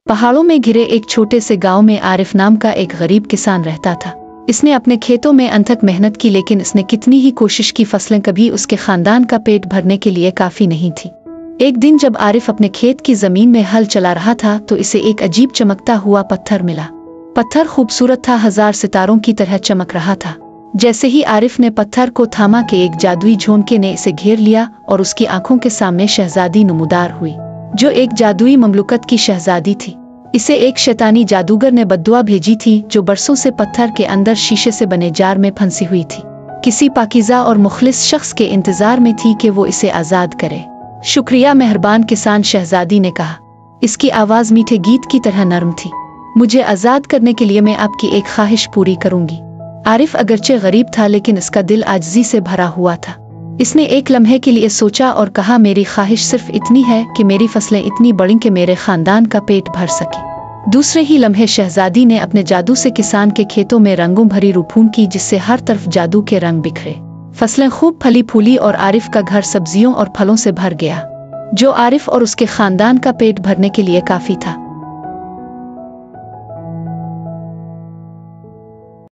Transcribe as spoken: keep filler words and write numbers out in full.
पहाड़ों में घिरे एक छोटे से गांव में आरिफ नाम का एक गरीब किसान रहता था। इसने अपने खेतों में अथक मेहनत की, लेकिन इसने कितनी ही कोशिश की, फसलें कभी उसके खानदान का पेट भरने के लिए काफी नहीं थी। एक दिन जब आरिफ अपने खेत की जमीन में हल चला रहा था तो इसे एक अजीब चमकता हुआ पत्थर मिला। पत्थर खूबसूरत था, हजार सितारों की तरह चमक रहा था। जैसे ही आरिफ ने पत्थर को थामा के एक जादुई झोंके ने इसे घेर लिया और उसकी आंखों के सामने शहजादी नमूदार हुई, जो एक जादुई ममलुकत की शहजादी थी। इसे एक शैतानी जादूगर ने बद्दुआ भेजी थी, जो बरसों से पत्थर के अंदर शीशे से बने जार में फंसी हुई थी। किसी पाकीज़ा और मुखलिस शख्स के इंतजार में थी कि वो इसे आजाद करे। शुक्रिया मेहरबान किसान, शहजादी ने कहा। इसकी आवाज मीठे गीत की तरह नर्म थी। मुझे आजाद करने के लिए मैं आपकी एक ख्वाहिश पूरी करूंगी। आरिफ अगरचे गरीब था, लेकिन इसका दिल आजिज़ी से भरा हुआ था। इसने एक लम्हे के लिए सोचा और कहा, मेरी ख्वाहिश सिर्फ इतनी है कि मेरी फसलें इतनी बड़ी कि मेरे खानदान का पेट भर सके। दूसरे ही लम्हे शहजादी ने अपने जादू से किसान के खेतों में रंगों भरी रूपून की, जिससे हर तरफ जादू के रंग बिखरे। फसलें खूब फली फूली और आरिफ का घर सब्जियों और फलों से भर गया, जो आरिफ और उसके खानदान का पेट भरने के लिए काफी था।